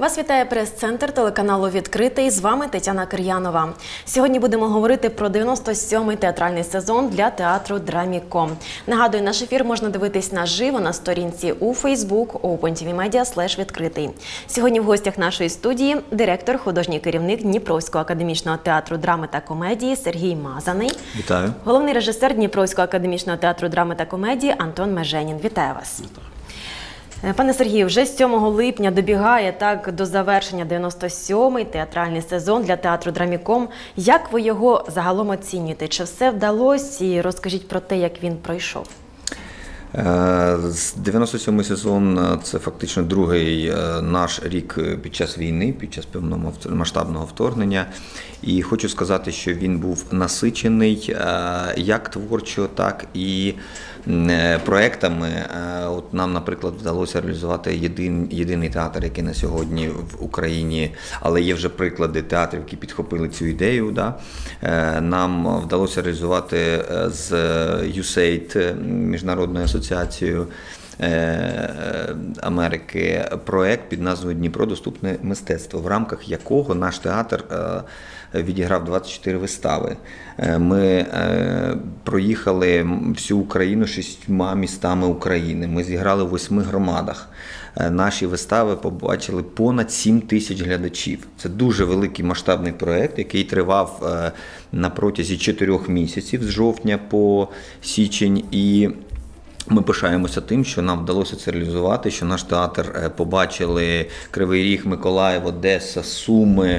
Вас вітає прес-центр телеканалу «Відкритий». З вами Тетяна Кир'янова. Сьогодні будемо говорити про 97-й театральний сезон для театру Драміком. Нагадую, наш ефір можна дивитись наживо на сторінці у Facebook opentvmedia/відкритий. Сьогодні в гостях нашої студії директор, художній керівник Дніпровського академічного театру драми та комедії Сергій Мазаний. Вітаю. Головний режисер Дніпровського академічного театру драми та комедії Антон Меженін. Вітаю вас. Вітаю. Пане Сергію, вже 7 липня добігає до завершення 97-й театральний сезон для театру Драміком. Як ви його загалом оцінюєте? Чи все вдалося? І розкажіть про те, як він пройшов. 97-й сезон – це фактично другий наш рік під час війни, під час повномасштабного вторгнення. І хочу сказати, що він був насичений як творчо, так і проектами. От нам, наприклад, вдалося реалізувати єдиний театр, який на сьогодні в Україні, але є вже приклади театрів, які підхопили цю ідею. Да? Нам вдалося реалізувати з USAID, Міжнародною асоціацією Америки, проект під назвою «Дніпро. Доступне мистецтво», в рамках якого наш театр відіграв 24 вистави. Ми проїхали всю Україну 6 містами України. Ми зіграли в 8 громадах. Наші вистави побачили понад 7 тисяч глядачів. Це дуже великий масштабний проект, який тривав на протязі 4 місяців, з жовтня по січень. І ми пишаємося тим, що нам вдалося це реалізувати, що наш театр побачили Кривий Ріг, Миколаїв, Одеса, Суми.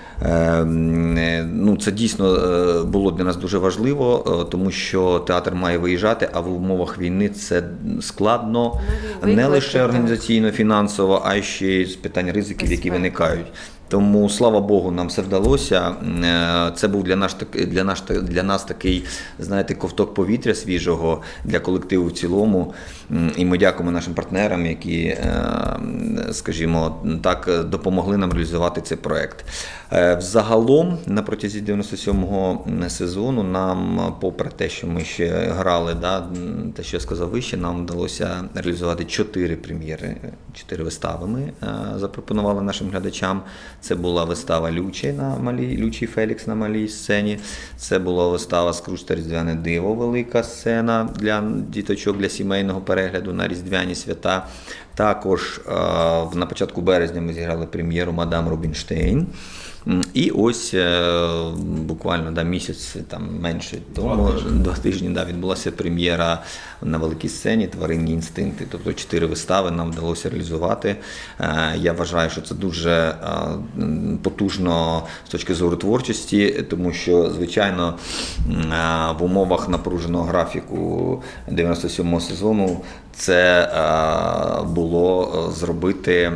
Це дійсно було для нас дуже важливо, тому що театр має виїжджати, а в умовах війни це складно, не лише організаційно, фінансово, а й ще й з питань ризиків, які виникають. Тому, слава Богу, нам все вдалося. Це був для нас такий, знаєте, ковток повітря свіжого для колективу в цілому. І ми дякуємо нашим партнерам, які, скажімо так, допомогли нам реалізувати цей проект. Взагалом, на протязі 97-го сезону, нам, попри те, що ми ще грали, те, що я сказав вище, нам вдалося реалізувати 4 прем'єри, 4 вистави ми запропонували нашим глядачам. Це була вистава Лючий Фелікс на малій сцені, це була вистава Скрудж та Різдвяне диво, велика сцена для діточок, для сімейного перегляду на різдвяні свята. Також на початку березня ми зіграли прем'єру «Мадам Рубінштейн». І ось буквально місяць, менше тому, 2 тижні відбулася прем'єра на великій сцені «Тваринні інстинкти». Тобто 4 вистави нам вдалося реалізувати. Я вважаю, що це дуже потужно з точки зору творчості, тому що, звичайно, в умовах напруженого графіку 97-го сезону це було зробити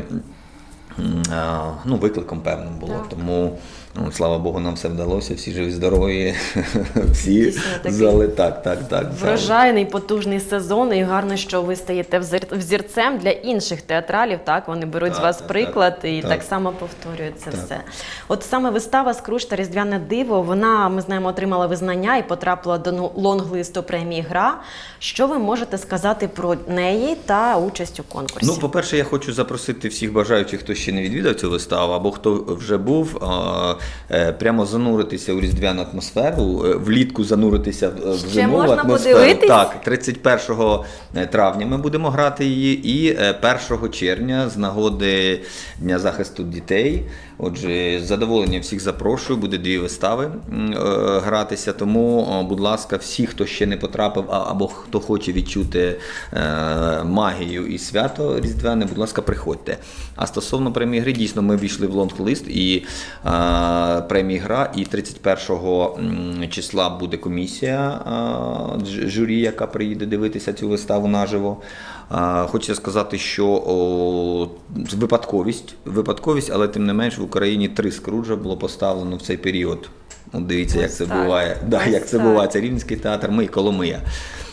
викликом певним було. Тому, слава Богу, нам все вдалося, всі живі, здорові, всі зали. Так. Врожайний, потужний сезон, і гарно, що ви стаєте взірцем для інших театралів, так? Вони беруть з вас приклад і так само повторюють це все. От саме вистава «Скрудж та Різдвяне диво», вона, ми знаємо, отримала визнання і потрапила до лонглисту премії «Гра». Що ви можете сказати про неї та участь у конкурсі? По-перше, я хочу запросити всіх бажаючих, хто ще не відвідав цю виставу, або хто вже був, прямо зануритися у різдвяну атмосферу, влітку зануритися в зимову атмосферу. Подивитись? Так, 31 травня ми будемо грати її, і 1 червня з нагоди Дня захисту дітей. Отже, з задоволенням всіх запрошую, буде 2 вистави гратися, тому, будь ласка, всі, хто ще не потрапив, або хто хоче відчути магію і свято різдвяне, будь ласка, приходьте. А стосовно премії «Гри», дійсно, ми війшли в лонг-лист і премії «Гра», і 31 числа буде комісія журі, яка приїде дивитися цю виставу наживо. Хочу сказати, що випадковість, але тим не менш в Україні 3 Скруджа було поставлено в цей період. Дивіться, як це буває. Як це буває. Це Рівненський театр, ми і Коломия.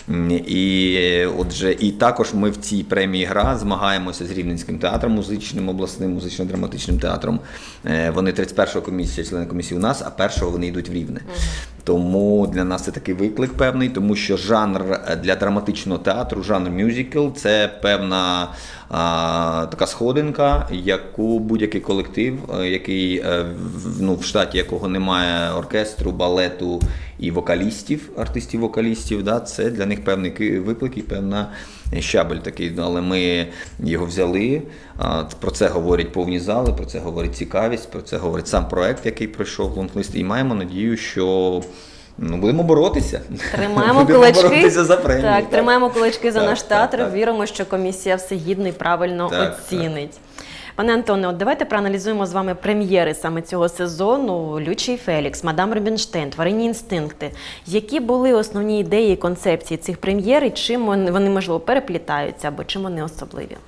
І також ми в цій премії «Гра» змагаємося з Рівненським театром, музичним, обласним музично-драматичним театром. Вони 31-го члени комісії у нас, а 1-го вони йдуть в Рівне. Тому для нас це такий виклик певний, тому що жанр для драматичного театру, жанр мюзикл – це певна така сходинка, яку будь-який колектив, який, в штаті якого немає оркестру, балету і вокалістів, артистів-вокалістів, да, це для них певний виклик і певна щабель такий. Але ми його взяли, про це говорять повні зали, про це говорить цікавість, про це говорить сам проект, який пройшов лонглист, і маємо надію, що будемо боротися. Тримаємо кулачки. Боротися за премію. Так, тримаємо кулачки за наш театр. Так. Віримо, що комісія все гідно і правильно оцінить. Пане Антоне, от давайте проаналізуємо з вами прем'єри саме цього сезону. «Лючий і Фелікс», «Мадам Рубінштейн», «Тваринні інстинкти». Які були основні ідеї і концепції цих прем'єр, і чим вони, можливо, переплітаються, або чим вони особливі?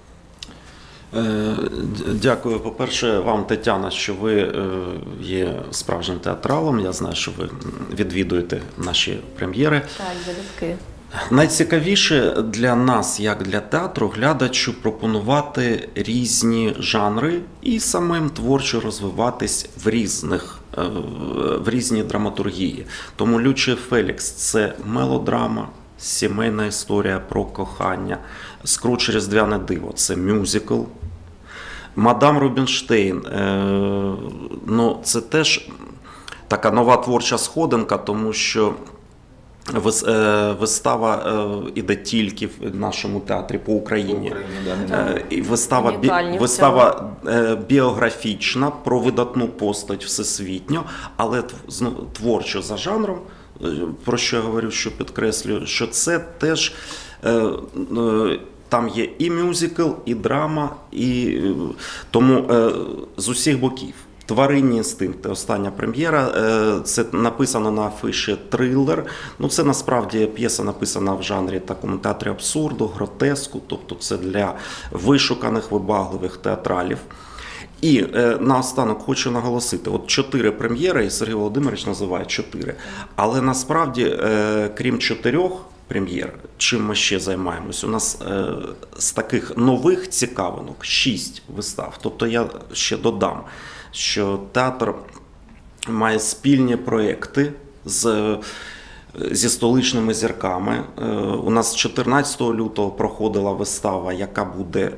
Дякую, по-перше, вам, Тетяна, що ви є справжнім театралом. Я знаю, що ви відвідуєте наші прем'єри. Так, залюбки. Найцікавіше для нас, як для театру, глядачу пропонувати різні жанри і самим творчо розвиватись в різній драматургії. Тому «Лючий Фелікс» – це мелодрама, сімейна історія про кохання. «Скрудж. Різдвяне диво» – це мюзикл. «Мадам Рубінштейн» – це теж така нова творча сходинка, тому що вистава іде тільки в нашому театрі по Україні. І вистава біографічна про видатну постать всесвітньо, але творчо за жанром, про що я говорю, що підкреслюю, що це теж там є і мюзикл, і драма, і тому з усіх боків. «Тваринні інстинкти» – остання прем'єра. Це написано на афіші трилер. Це насправді п'єса написана в жанрі такому театрі абсурду, гротеску, тобто це для вишуканих, вибагливих театралів. І наостанок хочу наголосити, 4 прем'єри, і Сергій Володимирович називає 4, але насправді, крім 4 прем'єр, чим ми ще займаємось, у нас з таких нових цікавинок 6 вистав. Тобто я ще додам, що театр має спільні проєкти зі столичними зірками. У нас 14 лютого проходила вистава, яка буде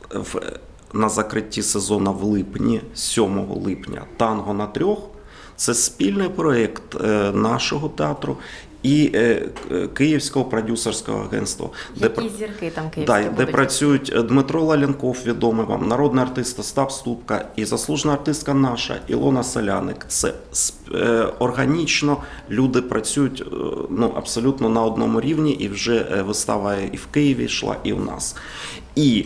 на закритті сезону в липні, 7 липня, «Танго на трьох». Це спільний проєкт нашого театру і Київського продюсерського агентства. Які зірки там київські будуть? Де працюють Дмитро Лаленков, відомий вам, народний артист Остап Ступка і заслужена артистка наша Ілона Соляник. Це органічно, люди працюють абсолютно на одному рівні, і вже вистава і в Києві йшла, і в нас. І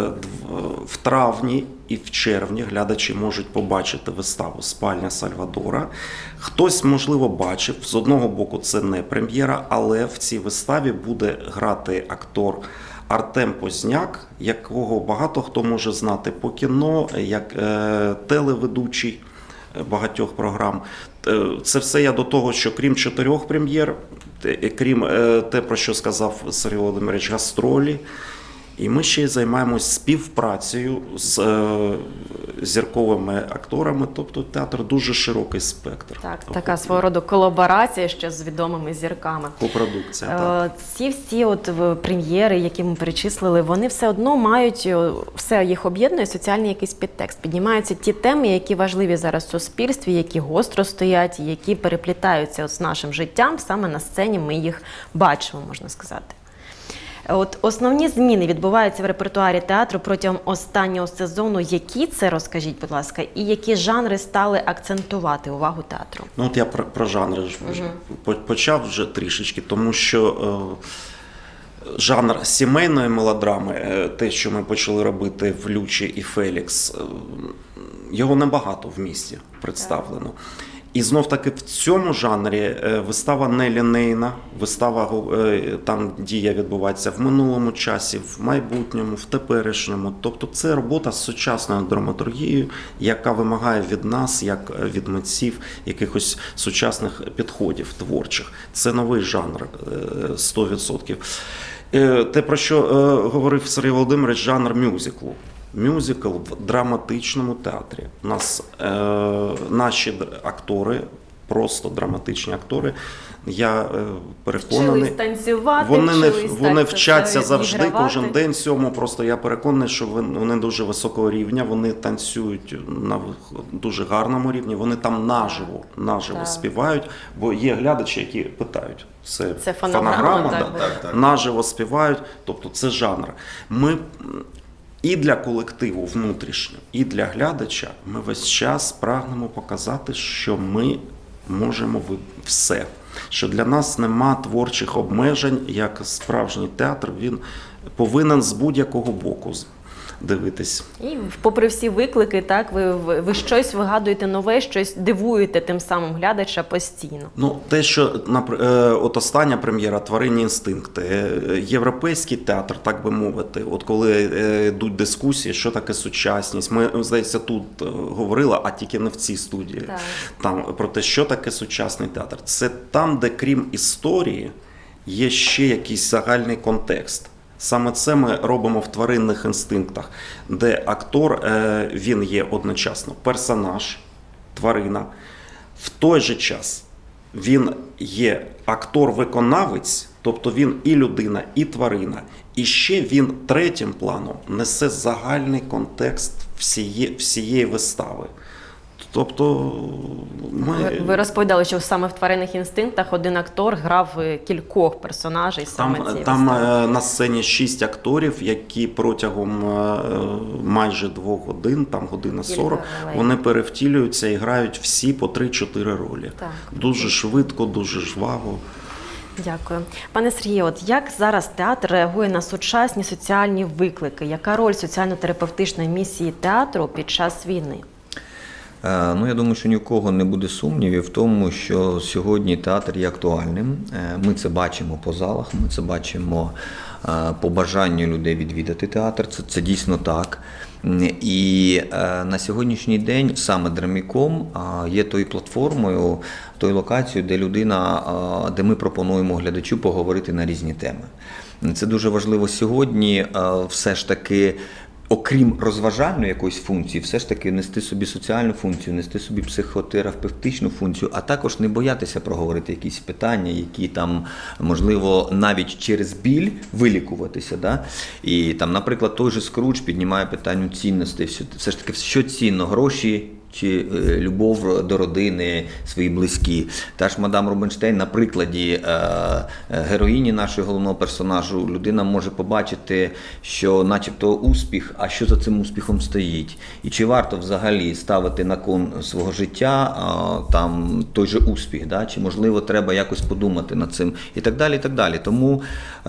в травні і в червні глядачі можуть побачити виставу «Спальня Сальвадора». Хтось, можливо, бачив, з одного боку це не прем'єра, але в цій виставі буде грати актор Артем Позняк, якого багато хто може знати по кіно, як телеведучий багатьох програм. Це все я до того, що крім 4 прем'єр, крім те, про що сказав Сергій Володимирович, гастролі, і ми ще й займаємось співпрацею з зірковими акторами, тобто театр дуже широкий спектр. Так, така свого роду колаборація ще з відомими зірками. Копродукція, так. Ці всі прем'єри, які ми перечислили, вони все одно мають, все їх об'єднує соціальний якийсь підтекст. Піднімаються ті теми, які важливі зараз в суспільстві, які гостро стоять, які переплітаються з нашим життям, саме на сцені ми їх бачимо, можна сказати. Основні зміни відбуваються в репертуарі театру протягом останнього сезону. Які це, розкажіть, будь ласка, і які жанри стали акцентувати увагу театру? Я про жанри почав вже трішечки, тому що жанр сімейної мелодрами, те, що ми почали робити в «Лючий і Фелікс», його небагато в місті представлено. І знов-таки в цьому жанрі вистава нелінейна, вистава, там дія відбувається в минулому часі, в майбутньому, в теперішньому. Тобто це робота з сучасною драматургією, яка вимагає від нас, як від митців, якихось сучасних підходів творчих. Це новий жанр 100%. Те, про що говорив Сергій Володимирович, жанр мюзиклу. Мюзикл в драматичному театрі. У нас наші актори просто драматичні актори. Я переконаний, Вчились танцювати, вони вчаться завжди, відігравати. кожен день цьому. Просто я переконаний, що вони дуже високого рівня, вони танцюють на дуже гарному рівні, вони там наживо співають, бо є глядачі, які питають. Це фонограма, так. наживо співають, тобто це жанр. Ми і для колективу внутрішнього, і для глядача ми весь час прагнемо показати, що ми можемо все. Що для нас нема творчих обмежень, як справжній театр, він повинен з будь-якого боку дивитись. І попри всі виклики, так, ви щось вигадуєте нове, щось дивуєте тим самим глядача постійно. Ну, те, що от остання прем'єра «Тваринні інстинкти», європейський театр, так би мовити, от коли йдуть дискусії, що таке сучасність, ми, здається, тут говорили, а тільки не в цій студії, там, про те, що таке сучасний театр. Це там, де крім історії, є ще якийсь загальний контекст. Саме це ми робимо в «Тваринних інстинктах», де актор, він є одночасно персонаж, тварина, в той же час він є актор-виконавець, тобто він і людина, і тварина. І ще він третім планом несе загальний контекст всієї вистави. Тобто Ви розповідали, що саме в «Тваринних інстинктах» один актор грав кількох персонажей саме цієї там вистави. на сцені 6 акторів, які протягом майже 2 годин, там година 40, вони перевтілюються і грають всі по 3-4 ролі. Так. Дуже швидко, дуже жваво. Дякую. Пане Сергію, от як зараз театр реагує на сучасні соціальні виклики? Яка роль соціально-терапевтичної місії театру під час війни? Ну, я думаю, що ні у кого не буде сумнівів в тому, що сьогодні театр є актуальним. Ми це бачимо по залах, ми це бачимо по бажанню людей відвідати театр. Це дійсно так. І на сьогоднішній день саме Драміком є тою платформою, тою локацією, де ми пропонуємо глядачу поговорити на різні теми. Це дуже важливо сьогодні все ж таки, окрім розважальної якоїсь функції, все ж таки нести собі соціальну функцію, нести собі психотерапевтичну функцію, а також не боятися проговорити якісь питання, які там, можливо, навіть через біль вилікуватися. Да? І там, наприклад, той же Скрудж піднімає питання цінностей. Все ж таки, що цінно? Гроші чи любов до родини, свої близькі. Та ж мадам Рубінштейн на прикладі героїні нашого головного персонажу людина може побачити, що начебто успіх, а що за цим успіхом стоїть. І чи варто взагалі ставити на кон свого життя там той же успіх, да? Чи можливо треба якось подумати над цим і так далі, і так далі. Тому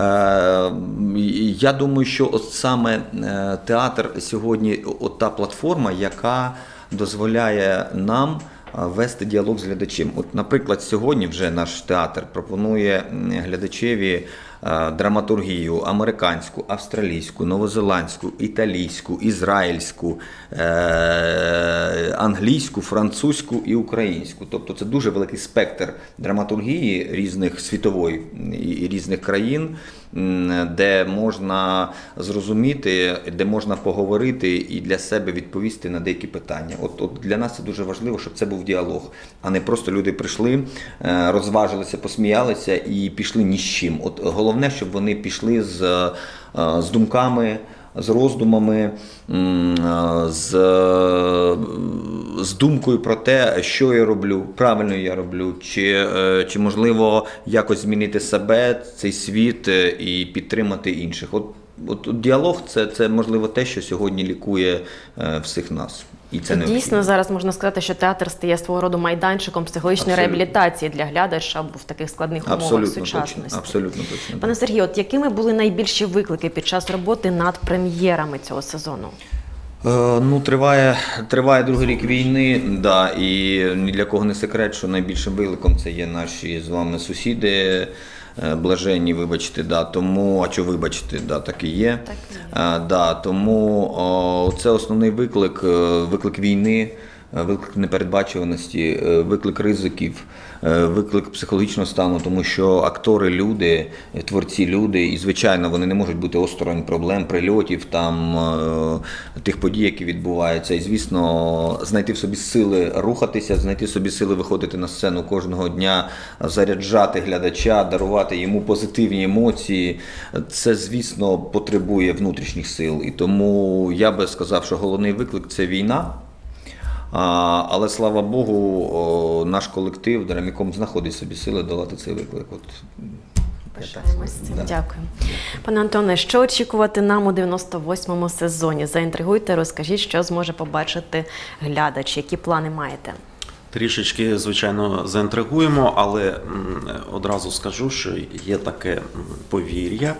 я думаю, що от саме театр сьогодні от та платформа, яка дозволяє нам вести діалог з глядачем. От, наприклад, сьогодні вже наш театр пропонує глядачеві драматургію американську, австралійську, новозеландську, італійську, ізраїльську, англійську, французьку і українську. Тобто це дуже великий спектр драматургії різних світової і різних країн, де можна зрозуміти, де можна поговорити і для себе відповісти на деякі питання. От для нас це дуже важливо, щоб це був діалог, а не просто люди прийшли, розважилися, посміялися і пішли ні з чим. От головне, щоб вони пішли з думками, з роздумами, з думкою про те, що я роблю, правильно я роблю, чи можливо якось змінити себе, цей світ і підтримати інших. От діалог – це можливо те, що сьогодні лікує всіх нас. І це дійсно зараз можна сказати, що театр стає свого роду майданчиком психологічної реабілітації для глядача в таких складних умовах сучасності. Абсолютно точно. Пане Сергію, от якими були найбільші виклики під час роботи над прем'єрами цього сезону? Ну, триває другий рік війни, да, і ні для кого не секрет, що найбільшим викликом це є наші з вами сусіди, блаженні, вибачте, да, тому, а що вибачте, да, так і є. Так і є. Да, тому це основний виклик війни, виклик непередбачуваності, виклик ризиків, виклик психологічного стану, тому що актори – люди, творці – люди, і, звичайно, вони не можуть бути осторонь проблем, прильотів, тих подій, які відбуваються. І, звісно, знайти в собі сили рухатися, знайти в собі сили виходити на сцену кожного дня, заряджати глядача, дарувати йому позитивні емоції. Це, звісно, потребує внутрішніх сил. І тому я би сказав, що головний виклик – це війна. Але, слава Богу, наш колектив Драміком знаходить собі сили долати цей виклик. Пишаємось цим. Дякую. Пане Антоне, що очікувати нам у 98-му сезоні? Заінтригуйте, розкажіть, що зможе побачити глядач, які плани маєте? Трішечки, звичайно, заінтригуємо, але одразу скажу, що є таке повір'я,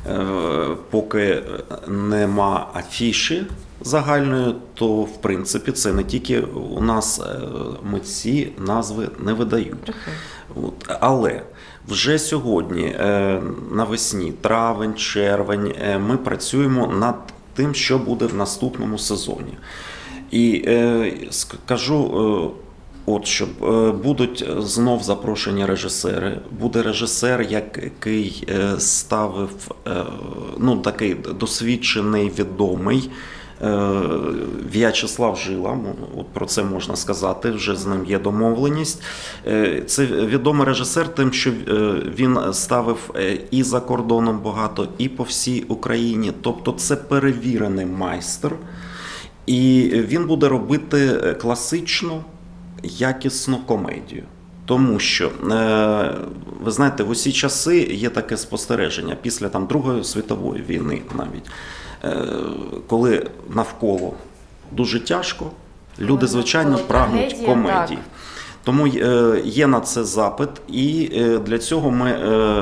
поки нема афіші загальної, то, в принципі, це не тільки у нас митці назви не видають. Але вже сьогодні, навесні, травень, червень, ми працюємо над тим, що буде в наступному сезоні. І скажу, от що будуть знов запрошені режисери. Буде режисер, який ставив, такий досвідчений, відомий, В'ячеслав Жила, от про це можна сказати, вже з ним є домовленість. Це відомий режисер тим, що він ставив і за кордоном багато, і по всій Україні. Тобто це перевірений майстер. І він буде робити класичну, якісну комедію. Тому що, ви знаєте, в усі часи є таке спостереження, після Другої світової війни навіть, коли навколо дуже тяжко, люди, звичайно, прагнуть комедії. Тому є на це запит, і для цього ми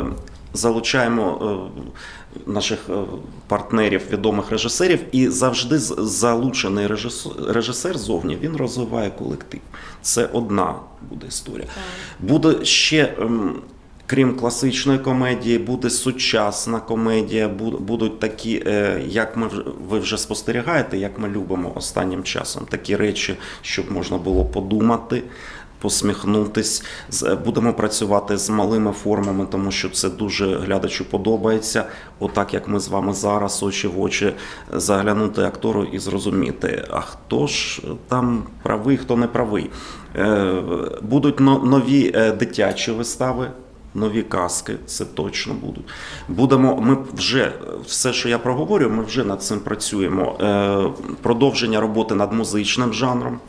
залучаємо наших партнерів, відомих режисерів, і завжди залучений режисер зовні, він розвиває колектив. Це одна буде історія. Буде ще, крім класичної комедії, буде сучасна комедія, будуть такі, як ви вже спостерігаєте, як ми любимо останнім часом, такі речі, щоб можна було подумати, посміхнутись. Будемо працювати з малими формами, тому що це дуже глядачу подобається. Отак, як ми з вами зараз, очі в очі, заглянути актору і зрозуміти, а хто ж там правий, хто не правий. Будуть нові дитячі вистави, нові казки, це точно будуть. Ми вже, все, що я проговорю, ми вже над цим працюємо. Продовження роботи над музичним жанром.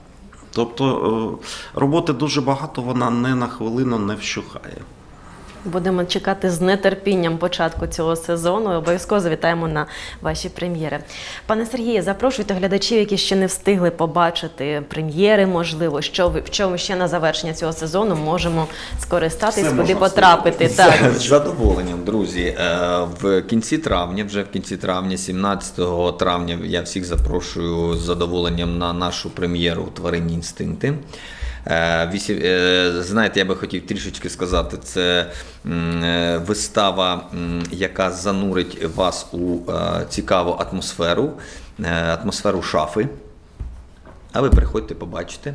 Тобто роботи дуже багато, вона не на хвилину не вщухає. Будемо чекати з нетерпінням початку цього сезону. Обов'язково завітаємо на ваші прем'єри. Пане Сергію, запрошуйте глядачів, які ще не встигли побачити прем'єри, можливо, в чому ще на завершення цього сезону можемо скористатись, куди потрапити. З задоволенням, друзі. В кінці травня, 17 травня, я всіх запрошую з задоволенням на нашу прем'єру «Тваринні інстинкти». Знаєте, я би хотів трішечки сказати, це вистава, яка занурить вас у цікаву атмосферу шафи. А ви приходьте, побачите.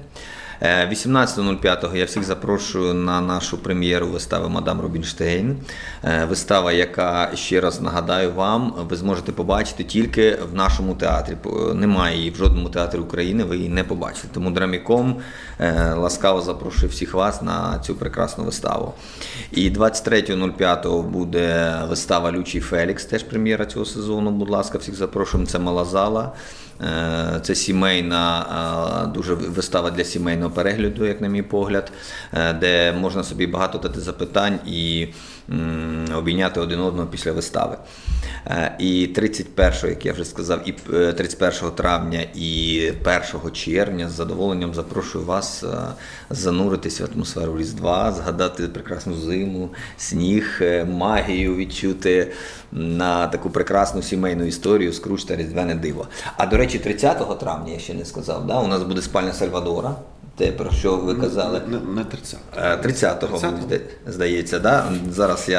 18.05 я всіх запрошую на нашу прем'єру вистави «Мадам Рубінштейн». Вистава, яка, ще раз нагадаю вам, ви зможете побачити тільки в нашому театрі. Немає її в жодному театрі України, ви її не побачите. Тому Драміком ласкаво запрошую всіх вас на цю прекрасну виставу. І 23.05 буде вистава «Лючий Фелікс», теж прем'єра цього сезону, будь ласка, всіх запрошуємо, це мала зала. Це сімейна, дуже вистава для сімейного перегляду, як на мій погляд, де можна собі багато дати запитань і обійняти один одного після вистави. І 31, як я вже сказав, і 31 травня і 1 червня з задоволенням запрошую вас зануритися в атмосферу Різдва, згадати прекрасну зиму, сніг, магію відчути на таку прекрасну сімейну історію «Скрудж та Різдвяне диво». А, до речі, 30 травня, я ще не сказав, да? У нас буде «Спальня Сальвадора». Те, про що ви казали. Не 30. 30-го, здається, да? Зараз я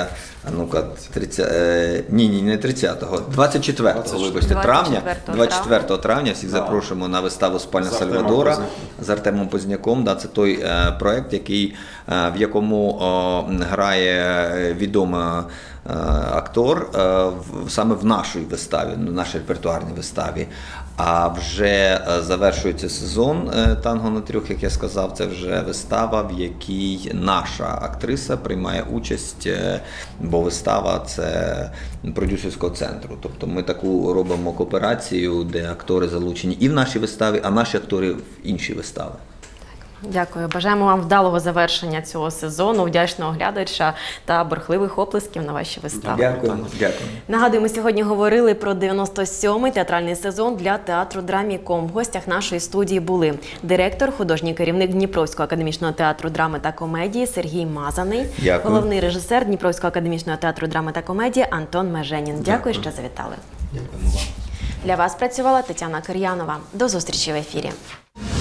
ну-ка, 30, ні, не 30-го, 24-го, вибачте, травня. 24 травня всіх запрошуємо на виставу «Спальня Сальвадора» з Артемом Позняком. Да, це той проект, в якому грає відомий актор саме в нашій виставі, в нашій репертуарній виставі. А вже завершується сезон «Танго на трьох», як я сказав, це вже вистава, в якій наша актриса приймає участь, бо вистава – це продюсерського центру. Тобто ми таку робимо кооперацію, де актори залучені і в нашій виставі, а наші актори в інші вистави. Дякую. Бажаємо вам вдалого завершення цього сезону, вдячного глядача та бурхливих оплесків на ваші вистави. Дякую. Нагадуємо, сьогодні говорили про 97-й театральний сезон для театру Драміком. В гостях нашої студії були директор, художній керівник Дніпровського академічного театру драми та комедії Сергій Мазаний, головний режисер Дніпровського академічного театру драми та комедії Антон Меженін. Дякую, що завітали. Дякуємо вам. Для вас працювала Тетяна Кир'янова. До зустрічі в ефірі.